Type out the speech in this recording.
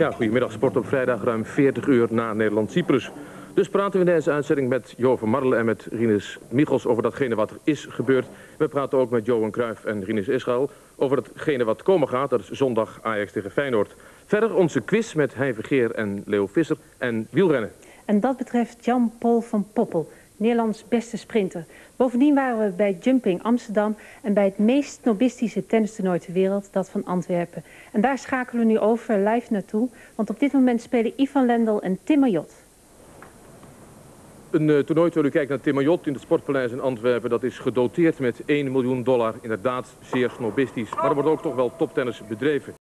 Ja, goedemiddag. Sport op vrijdag, ruim 40 uur na Nederland-Cyprus. Dus praten we in deze uitzending met Jo van Marle en met Rinus Michels over datgene wat er is gebeurd. We praten ook met Johan Cruijff en Rinus Israël over datgene wat komen gaat. Dat is zondag Ajax tegen Feyenoord. Verder onze quiz met Hein Vergeer en Leo Visser en wielrennen. En dat betreft Jan-Paul van Poppel, Nederlands beste sprinter. Bovendien waren we bij Jumping Amsterdam en bij het meest snobistische tennistoernooi ter wereld, dat van Antwerpen. En daar schakelen we nu over live naartoe, want op dit moment spelen Ivan Lendl en Tim Mayotte. Een toernooi, terwijl u kijkt naar Tim Mayotte in het Sportpaleis in Antwerpen, dat is gedoteerd met $1 miljoen. Inderdaad, zeer snobistisch. Maar er wordt ook toch wel toptennis bedreven.